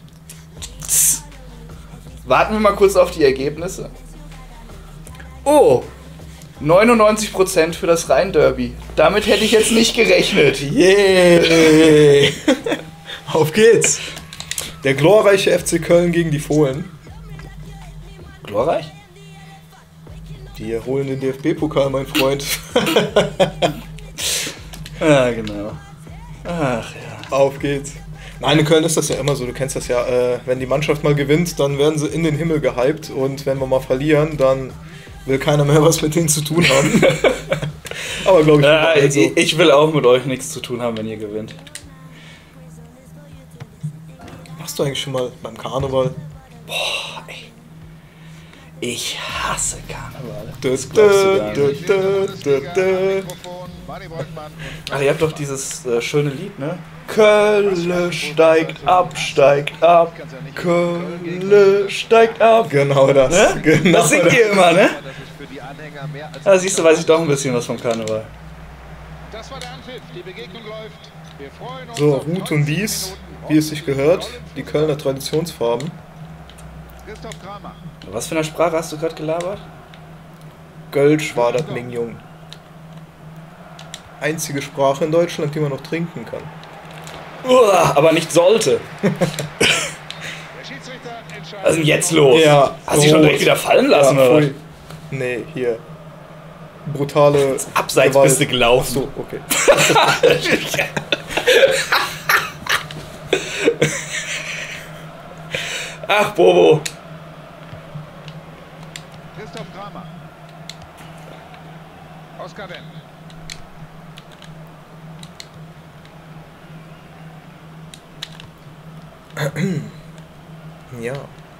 Warten wir mal kurz auf die Ergebnisse. Oh, neunundneunzig Prozent für das Rhein-Derby. Damit hätte ich jetzt nicht gerechnet. Yeah! Auf geht's! Der glorreiche F C Köln gegen die Fohlen. Glorreich? Die holen den D F B-Pokal, mein Freund. Ja, genau. Ach ja. Auf geht's. Nein, in Köln ist das ja immer so, du kennst das ja, äh, wenn die Mannschaft mal gewinnt, dann werden sie in den Himmel gehypt und wenn wir mal verlieren, dann will keiner mehr was mit denen zu tun haben. Aber glaube ich, Ja, überall so. ich, ich will auch mit euch nichts zu tun haben, wenn ihr gewinnt. Machst du eigentlich schon mal beim Karneval? Boah, ey. Ich hasse Karneval. Das glaubst du gar nicht. Mikrofon, Manni Woltmann und Ach, ihr habt doch dieses äh, schöne Lied, ne? Kölle steigt ab, steigt ab. Kölle steigt ab. Genau das. Ne? Genau Das singt ihr immer, ne? Das ist für die Anhänger Anhänger mehr als... Da siehst du, weiß ich doch ein bisschen was vom Karneval. Das war der Anpfiff. Die Begegnung läuft. Wir freuen uns So, auf Ruth und neunzig Wies, Minuten. wie es sich gehört, die Kölner Traditionsfarben. Christoph Kramer. Was für eine Sprache hast du gerade gelabert? Gölsch war das Ming Jung. Einzige Sprache in Deutschland, die man noch trinken kann. Uah, aber nicht sollte. Der Schiedsrichter entscheidet. Was ist denn jetzt los? Ja, Hast du dich schon direkt rot. wieder fallen lassen, Ja, oder? pfui. Nee, hier. Brutale Abseits Gewalt. bist du gelaufen. So, okay. Ach, Bobo. Christoph Kramer. Oskar Wendt. Ja.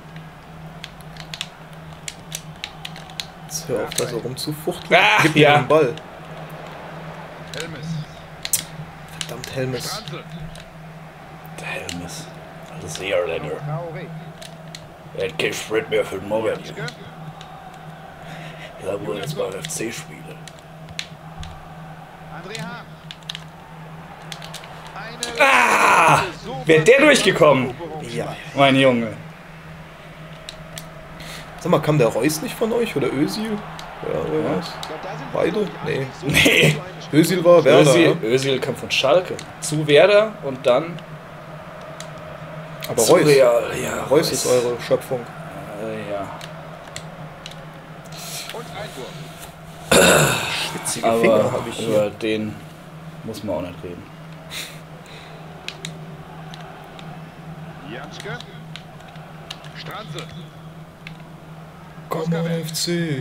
Jetzt hör auf, da so rumzufuchteln. Ach, Gib mir ja. den Ball. Helmes. Verdammt, Helmes. Stranzel. Der Helmes. Alles Seerländer. Traoré. Er hat kein Sprit mehr für den Moment. Janschke. Ja, wo er jetzt beim F C spiele. André Hahn. Eine Ah! Wäre der durchgekommen? Ja. Mein Junge. Sag mal, kam der Reus nicht von euch oder Özil? Ja, wer weiß. Beide? Nee. Nee. Özil war Werder. Özil, ne? Özil kam von Schalke zu Werder und dann Aber zu Reus. Real. Ja, Reus ist eure Schöpfung. Äh, ja. und Einwurf. Schwitzige Finger Aber habe ich über hier. den muss man auch nicht reden. Janschke. Stranzel. Komm on, F C.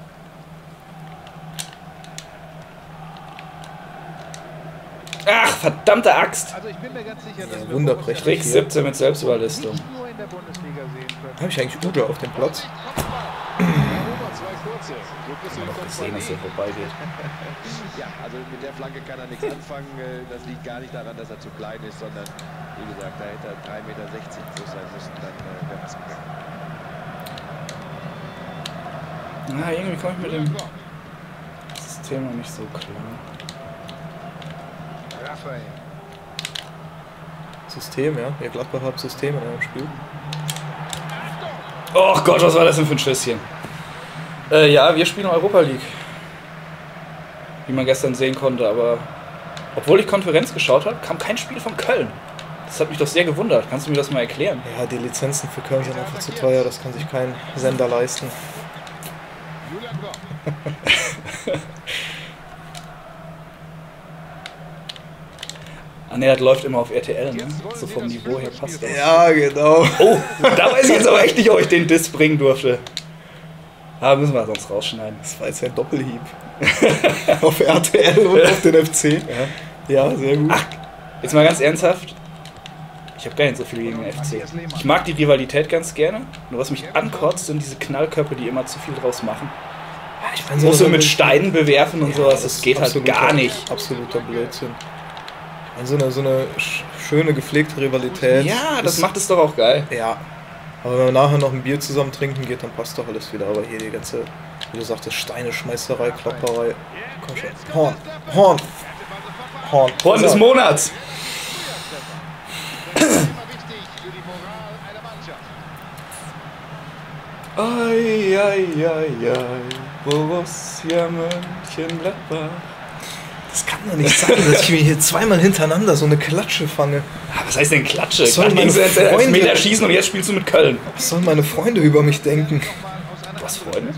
Ach, verdammte Axt! Also ich bin mir ganz sicher, dass Ja, wir wunderprächtig. Trick siebzehn mit Selbstüberlistung. nicht nur in der Bundesliga sehen können. Habe ich eigentlich Udo auf dem Platz? Robert, zwei kurze. So bist du Ich habe gesehen, dass er vorbeigeht. Ja, also mit der Flanke kann er nichts anfangen. Äh, Das liegt gar nicht daran, dass er zu klein ist, sondern wie gesagt, da hätte er drei Meter sechzig groß sein müssen, dann äh, wäre was gegangen. Na, irgendwie komme ich mit dem System noch nicht so klar. Raphael. System, ja. Ihr Gladbach habt System in eurem Spiel. Oh Gott, was war das denn für ein Schüsschen? Äh, ja, wir spielen Europa League. Wie man gestern sehen konnte, aber obwohl ich Konferenz geschaut habe, kam kein Spiel von Köln. Das hat mich doch sehr gewundert. Kannst du mir das mal erklären? Ja, die Lizenzen für Köln sind einfach zu teuer. Das kann sich kein Sender leisten. Julian Gott. Ah ne, das läuft immer auf R T L, ne? So vom Niveau her passt das. Ja, genau. Oh, da weiß ich jetzt aber echt nicht, ob ich den Diss bringen durfte. Ah, müssen wir sonst rausschneiden. Das war jetzt ein Doppelhieb. Auf R T L und auf den F C. Ja, sehr gut. Ach, jetzt mal ganz ernsthaft. Ich habe gar nicht so viel gegen den F C. Ich mag die Rivalität ganz gerne. Nur was mich ankotzt, sind diese Knallköpfe, die immer zu viel draus machen. Ich Musst du mit Steinen bewerfen und sowas, das geht halt gar nicht. Absoluter Blödsinn. So eine, so eine sch- schöne, gepflegte Rivalität. Ja, das ist- macht es doch auch geil. Ja. Aber wenn wir nachher noch ein Bier zusammen trinken geht, dann passt doch alles wieder. Aber hier die ganze, wie du sagtest, Steine, Schmeißerei, Klopperei. Komm schon. Horn, Horn, Horn. Horn des So. Monats. Immer wichtig für die Moral einer Mannschaft. Ai, ai, ai, ai. Borussia Mönchengladbach. Das kann doch nicht sein, dass ich mir hier zweimal hintereinander so eine Klatsche fange. Ah, was heißt denn Klatsche? Was sollen Gerade ging's meine jetzt elf Freunde- Meter schießen und jetzt spielst du mit Köln. Was sollen meine Freunde über mich denken? Was, Freunde?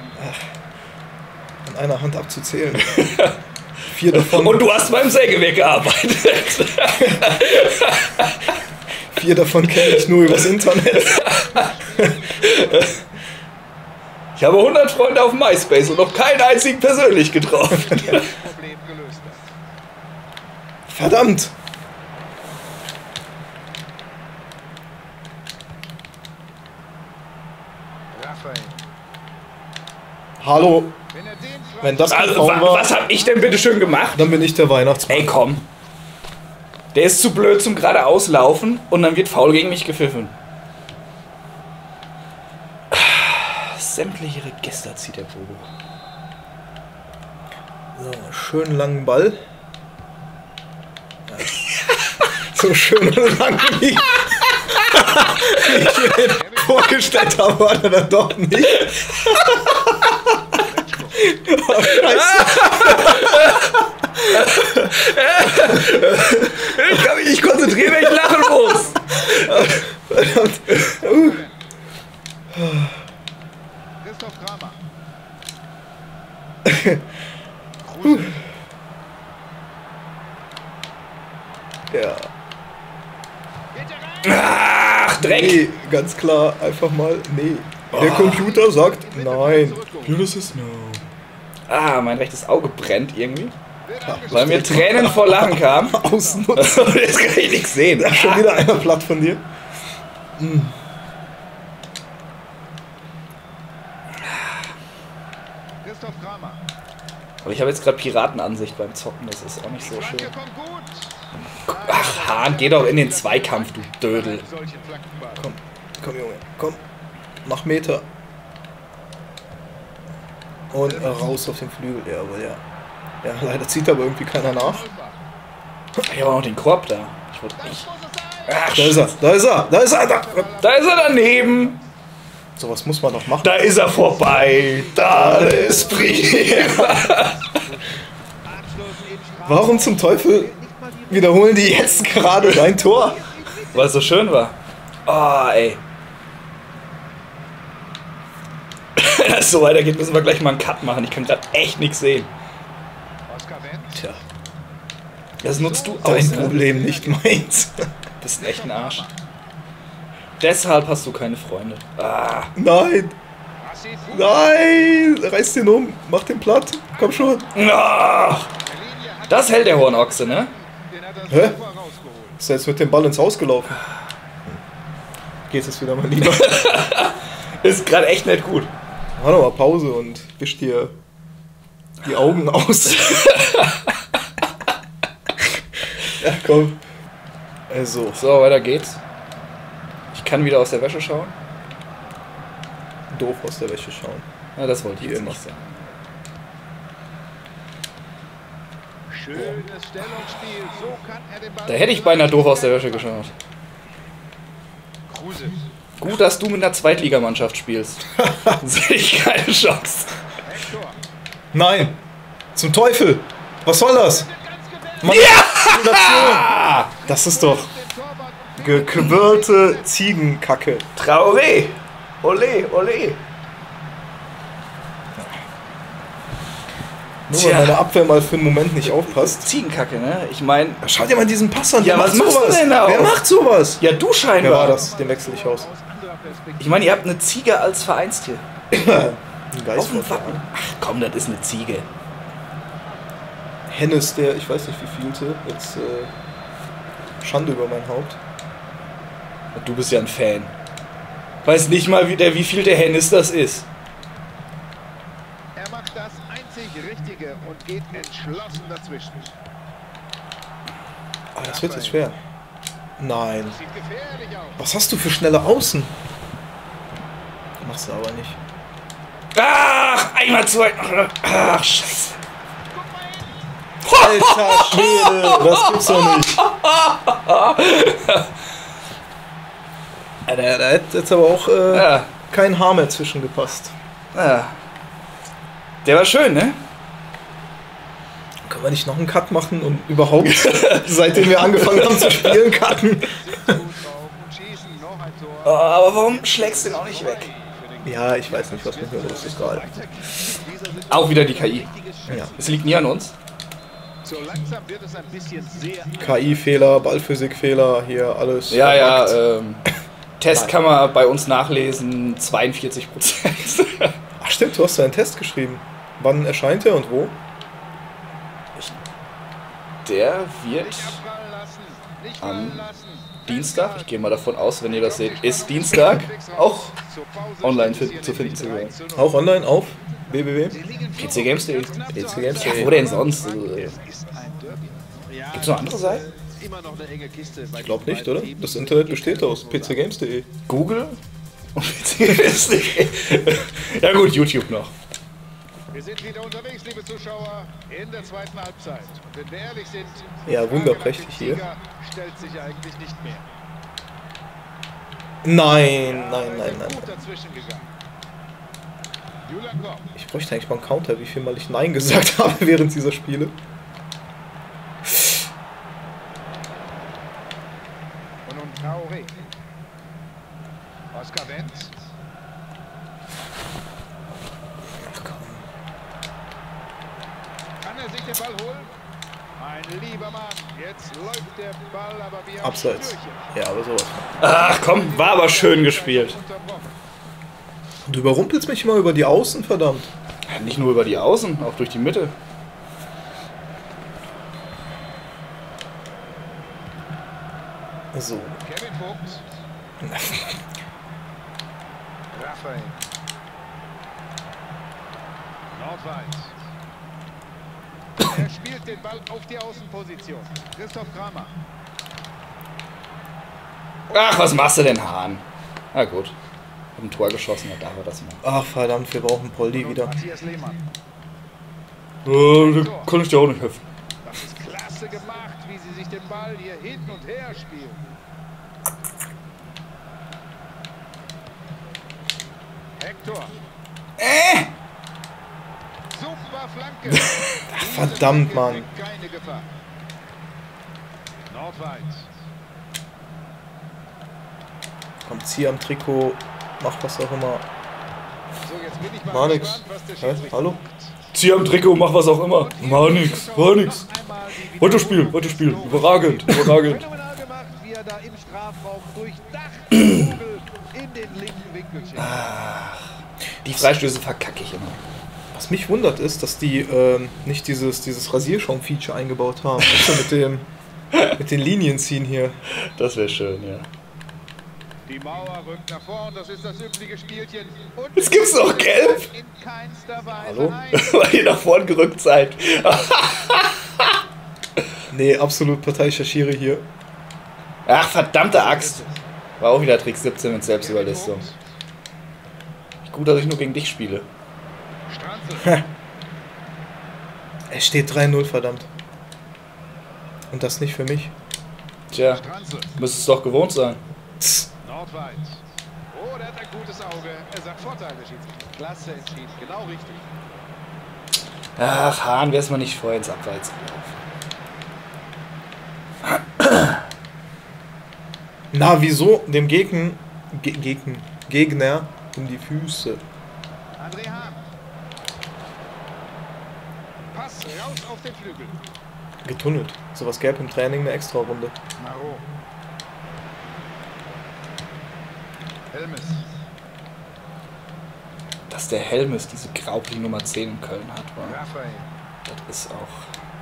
An einer Hand abzuzählen. Vier davon, Und du hast beim Sägewerk gearbeitet. vier davon kenne ich nur übers Internet. Ich habe hundert Freunde auf MySpace und noch keinen einzigen persönlich getroffen. Problem gelöst hat. Verdammt! Raphael. Hallo, Wenn er den Flank wenn das kein Also, Foul wa war, was hab ich denn bitte schön gemacht? dann bin ich der Weihnachtsmann. Ey, komm. Der ist zu blöd zum geradeauslaufen und dann wird faul gegen mich gepfiffen. Sämtliche Register zieht der Bobo. So, schönen langen Ball. Ja. So schön lang wie, wie ich mir den vorgestellt habe, war er dann doch nicht. Oh, Scheiße. Ich kann mich nicht konzentrieren, wenn ich lachen muss. Verdammt. Uh. Christoph Kramer. uh. Ja. Ach, Dreck. Nee, ganz klar, einfach mal, nee. Der Computer sagt nein. Ulysses, no. Ah, mein rechtes Auge brennt irgendwie. Weil mir Tränen vor Lachen kamen. Ausnutzen. Jetzt kann ich nichts sehen. Da ist schon wieder einer platt von dir. Mm. Christoph Kramer. Aber ich habe jetzt gerade Piratenansicht beim Zocken, das ist auch nicht so schön. Flanke kommt gut. Ach, Hahn, geh doch in den Zweikampf, du Dödel. Solchen Flankenball. Komm, komm Junge, komm. Mach Meter. Und äh, raus auf den Flügel, ja, aber ja. Ja, leider zieht aber irgendwie keiner nach. Ich habe auch noch den Korb da. Ich wollte nicht. Ach, Da ist er, da ist er, da ist er, da. da ist er daneben. Sowas muss man doch machen. Da ist er vorbei. Da ist Warum zum Teufel wiederholen die jetzt gerade dein Tor? Weil es so schön war. Oh, ey. Wenn das so weitergeht, müssen wir gleich mal einen Cut machen. Ich kann gerade echt nichts sehen. Oskar Wendt. Tja, Das nutzt du dein aus. Ne? Problem, nicht meins. Du bist echt ein Arsch. Deshalb hast du keine Freunde. Ah. Nein, Rassi Fuß. nein, reiß den um, mach den platt, komm schon. Ah. Das hält der Hornochse, ne? Den hat er Hä? super rausgeholt. Ist er jetzt mit dem Ball ins Haus gelaufen? Geht es wieder mal lieber. Ist gerade echt nicht gut. Mach noch mal Pause und wisch dir die Augen aus. Ja, komm. Also, So, weiter geht's. Ich kann wieder aus der Wäsche schauen. doof aus der Wäsche schauen. Ja, das wollte ich jetzt Hier nicht sagen. Schönes Stellungsspiel. So kann er den Ball. Da hätte ich beinahe doof aus der Wäsche geschaut. Kruse. Gut, dass du mit einer Zweitligamannschaft spielst. Sehe ich keine Chance. Hector. Nein! Zum Teufel! Was soll das? Mann, Ah! das ist doch Den Torwart. gequirlte Ziegenkacke. Traoré! Ole, ole! Nur weil Tja. meine Abwehr mal für einen Moment nicht aufpasst. Ziegenkacke, ne? Ich meine, Schau dir mal diesen Pass an. Ja, wer was macht machst du sowas? denn da Wer auch? macht sowas? ja, du Wer scheinbar. war das? Den wechsle ich aus. Aus anderer Perspektive. Ich meine, ihr habt eine Ziege als Vereinstier. Ein Auf Geist dem Wappen. Ach komm, das ist eine Ziege. Hennes, der, ich weiß nicht wie vielte, jetzt äh, Schande über mein Haupt. Du bist ja ein Fan. Weiß nicht mal, wie, der, wie viel der Hennis das ist. Er macht das einzig Richtige und geht entschlossen dazwischen. Ah, das wird jetzt schwer. Nein. Sieht gefährlich aus. Was hast du für schnelle Außen? Machst du aber nicht. Ach, einmal zwei. Ach, scheiße. Alter Schwede, das gibt's doch nicht. Alter, da hätte jetzt aber auch äh, Ja, kein Haar mehr zwischen gepasst. ja. Der war schön, ne? Können wir nicht noch einen Cut machen und überhaupt, seitdem wir angefangen haben zu spielen, cutten? Gut drauf und schießen. Noch ein Tor. Oh, aber warum schlägst du den auch nicht weg? Ja, ich weiß nicht, was mit mir los ist gerade. Auch wieder die K I. Ja. Es liegt nie an uns. So langsam wird es ein bisschen sehr. K I-Fehler, Ballphysikfehler, hier alles. Ja, ja, verpackt. ähm, Test kann man bei uns nachlesen, zweiundvierzig Prozent. Ach stimmt, du hast da einen Test geschrieben. Wann erscheint er und wo? Der wird Nicht abprallen lassen. Nicht Am fallen lassen. Dienstag, ich gehe mal davon aus, wenn ihr das seht, ist Dienstag auch Zur Pause online steht es fi- hier zu finden nämlich zu sein. drei zu null. Auch online auf w w w. P C Games punkt de. P C Games Ja, punkt de. wo denn sonst? Also, Ist ein Derby. Ja, Gibt's noch andere Seiten? Immer noch eine enge Kiste. Ich glaube nicht, oder? Das Internet besteht aus p c games punkt de. Google und P C Games punkt de. Ja gut, YouTube noch. Wir sind wieder unterwegs, liebe Zuschauer, in der zweiten Halbzeit. Und wenn wir ehrlich sind, Ja, wunderprächtig hier. Sieger stellt sich eigentlich nicht mehr. Nein, nein, nein, nein. Gut dazwischen gegangen. Julian Koch. Ich bräuchte eigentlich mal einen Counter, wie viel mal ich Nein gesagt habe während dieser Spiele. Und nun Traoré. Oskar Wendt. Ach komm. Kann er sich den Ball holen? Mein lieber Mann, jetzt läuft der Ball, aber wir haben Abseits. Stürchen. Ja, aber sowas. Ach komm, war aber schön gespielt. Unterbrochen. Du überrumpelst mich immer über die Außen, verdammt. Ja, nicht nur über die Außen, auch durch die Mitte. So. Kevin Vogt. Raphael. Nordweit. Er spielt den Ball auf die Außenposition. Christoph Kramer. Ach, was machst du denn, Hahn? Na gut. Hab ein Tor geschossen, da darf er das mal. Ach verdammt, wir brauchen Poldi Und wieder. Matthias Lehmann. Äh, da kann ich dir auch nicht helfen. Das ist klasse gemacht, wie sie sich den Ball hier hin und her spielen. Hector. Äh! Super Flanke. Ach, verdammt, Mann. Keine Gefahr. Nordweit. Kommt hier am Trikot, macht was auch immer. So, jetzt bin ich mal War nix. gespannt, was der Hä? Schiedsrichter Hallo? macht. Zieh am Trikot, mach was auch immer. War nix, war nix. Noch einmal die Weiterspielen, weiterspielen. Überragend, überragend. Phänomenal gemacht, wie er da im Strafraum durchdacht den Kugel in den linken Winkel schickt. Die Freistöße verkacke ich immer. Was mich wundert ist, dass die ähm, nicht dieses, dieses Rasierschaum-Feature eingebaut haben. Also mit dem mit den Linien ziehen hier. Das wäre schön, ja. Die Mauer rückt nach vorn, das ist das übliche Spielchen. Und Jetzt gibt's noch Gelb. In keinster Weise Hallo? ein. Weil ihr nach vorn gerückt seid. Nee, absolut parteiischer Schiri hier. Ach, verdammte Axt. War auch wieder Trick siebzehn mit Selbstüberlistung. Gut, dass ich nur gegen dich spiele. Stranzel. Es steht drei null, verdammt. Und das nicht für mich. Tja, Stranzel. müsste es doch gewohnt sein. Tss. Nordweit. Oh, der hat ein gutes Auge. Er sagt Vorteil, der Schiedsrichter. Klasse entschieden, genau richtig. Ach, Hahn, wär's mal nicht vorher ins Abseits gelaufen. Na, wieso dem Gegner, Ge Gegner, Gegner um die Füße? André Hahn. Pass raus auf den Flügel. Getunnelt. Sowas gäbe im Training eine extra Runde. Maro. Helmes. Dass der Helmes diese graupliche Nummer zehn in Köln hat, war, Raphael. das ist auch...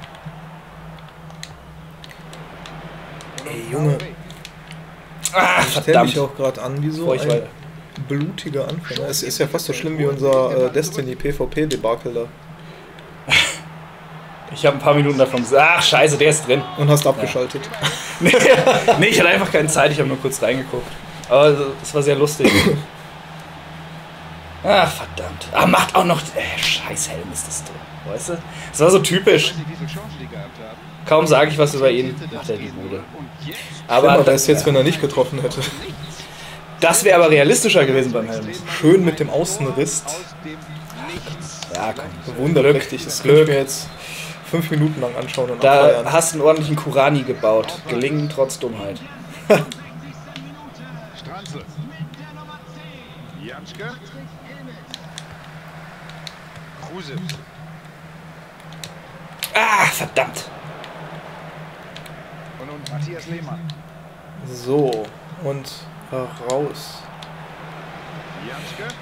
Ey, Junge. Ah, Ich stelle verdammt. mich auch gerade an wie so Bevor ich ein weiter- blutiger Anfänger. Es ist ja fast so schlimm wie unser äh, Destiny PvP-Debakel da. Ich habe ein paar Minuten davon gesagt, ach scheiße, der ist drin. Und hast abgeschaltet. Nee, nee, ich hatte einfach keine Zeit, ich habe nur kurz reingeguckt. Aber es war sehr lustig. Ach, verdammt. Ah, macht auch noch... Äh, scheiß Helm ist das drin, weißt du? Das war so typisch. Ich weiß nicht, wie viele Chancen die gehabt haben. Kaum sage ich was über ihn, macht er die Bude. Und jetzt Aber Aber das ist jetzt, ja, wenn er nicht getroffen hätte. das wäre aber realistischer gewesen beim Helmes. Schön mit dem Außenriss. aus dem Nichts. Ja, komm. Wunderprächtig. Das könnte ich mir jetzt fünf Minuten lang anschauen und Da abfeiern. hast du einen ordentlichen Kurani gebaut. Gelingen trotz Dummheit. Stranzel. Janschke. Kruse. Ah, verdammt. Und nun Matthias Lehmann. So, und raus. Janschke.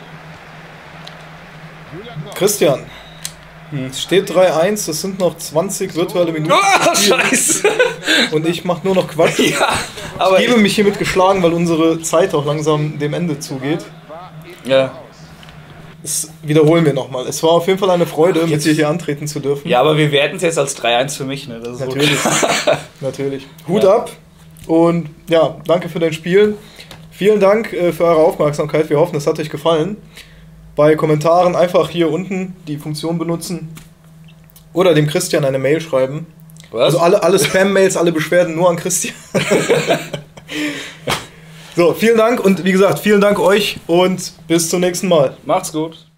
Julian Koch. Christian, es steht drei eins, das sind noch zwanzig virtuelle Minuten. Oh, scheiße. Und ich mache nur noch Quatsch. Ja, aber Ich gebe mich hiermit geschlagen, weil unsere Zeit auch langsam dem Ende zugeht. War in Ja. raus. Das wiederholen wir nochmal. Es war auf jeden Fall eine Freude, mit jetzt- dir hier antreten zu dürfen. Ja, aber wir werten es jetzt als drei eins für mich, ne? Das ist so Natürlich. klar. Natürlich. Hut Ja. ab und ja, danke für dein Spiel. Vielen Dank äh, für eure Aufmerksamkeit. Wir hoffen, es hat euch gefallen. bei Kommentaren einfach hier unten die Funktion benutzen oder dem Christian eine Mail schreiben. Was? Also alle, alle Spam-Mails, alle Beschwerden nur an Christian. So, vielen Dank und wie gesagt, vielen Dank euch und bis zum nächsten Mal. Macht's gut.